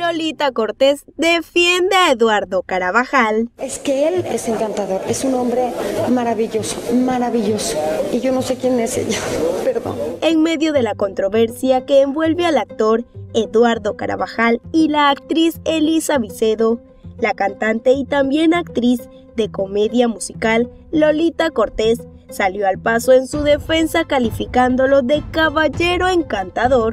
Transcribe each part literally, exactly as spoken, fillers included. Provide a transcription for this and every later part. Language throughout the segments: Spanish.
Lolita Cortés defiende a Eduardo Carabajal. Es que él es encantador, es un hombre maravilloso, maravilloso. Y yo no sé quién es ella, perdón. En medio de la controversia que envuelve al actor Eduardo Carabajal y la actriz Elisa Vicedo, la cantante y también actriz de comedia musical Lolita Cortés salió al paso en su defensa calificándolo de caballero encantador.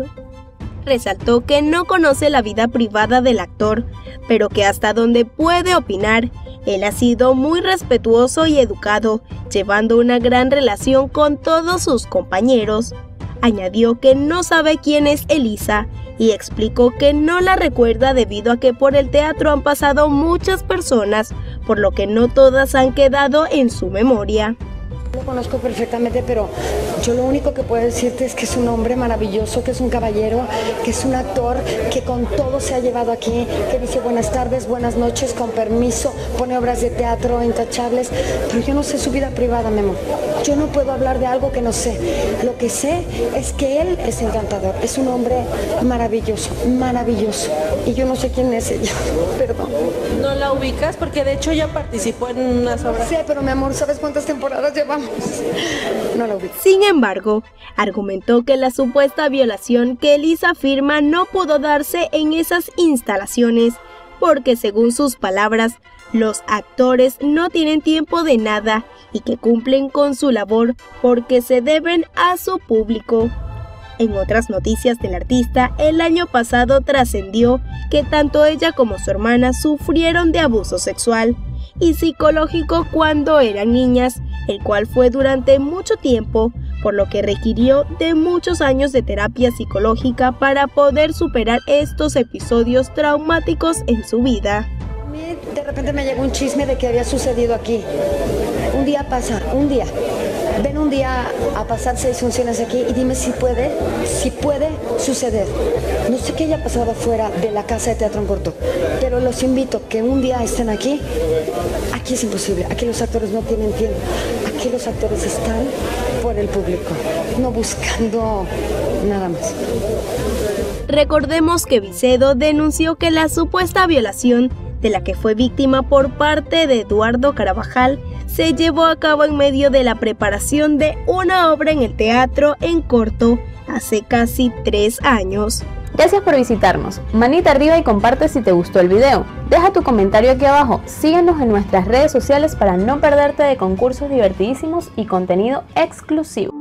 Resaltó que no conoce la vida privada del actor, pero que hasta donde puede opinar, él ha sido muy respetuoso y educado, llevando una gran relación con todos sus compañeros. Añadió que no sabe quién es Elisa y explicó que no la recuerda debido a que por el teatro han pasado muchas personas, por lo que no todas han quedado en su memoria. Lo conozco perfectamente, pero yo lo único que puedo decirte es que es un hombre maravilloso, que es un caballero, que es un actor, que con todo se ha llevado aquí, que dice buenas tardes, buenas noches, con permiso, pone obras de teatro intachables, pero yo no sé su vida privada, mi amor. Yo no puedo hablar de algo que no sé. Lo que sé es que él es encantador, es un hombre maravilloso, maravilloso. Y yo no sé quién es ella, perdón. ¿No la ubicas? Porque de hecho ya participó en unas obras. Sí, pero mi amor, ¿sabes cuántas temporadas llevamos? No la ubico. Sin embargo, argumentó que la supuesta violación que Elisa afirma no pudo darse en esas instalaciones, porque según sus palabras, los actores no tienen tiempo de nada y que cumplen con su labor porque se deben a su público. En otras noticias del artista, el año pasado trascendió que tanto ella como su hermana sufrieron de abuso sexual y psicológico cuando eran niñas, el cual fue durante mucho tiempo, por lo que requirió de muchos años de terapia psicológica para poder superar estos episodios traumáticos en su vida. A mí de repente me llegó un chisme de que había sucedido aquí. Un día pasa, un día. Ven un día a pasar seis funciones aquí y dime si puede, si puede suceder. No sé qué haya pasado fuera de la casa de teatro en corto, pero los invito que un día estén aquí. Aquí es imposible, aquí los actores no tienen tiempo. Aquí los actores están por el público, no buscando nada más. Recordemos que Vicedo denunció que la supuesta violación de la que fue víctima por parte de Eduardo Carabajal se llevó a cabo en medio de la preparación de una obra en el teatro en corto hace casi tres años. Gracias por visitarnos. Manita arriba y comparte si te gustó el video. Deja tu comentario aquí abajo. Síguenos en nuestras redes sociales para no perderte de concursos divertidísimos y contenido exclusivo.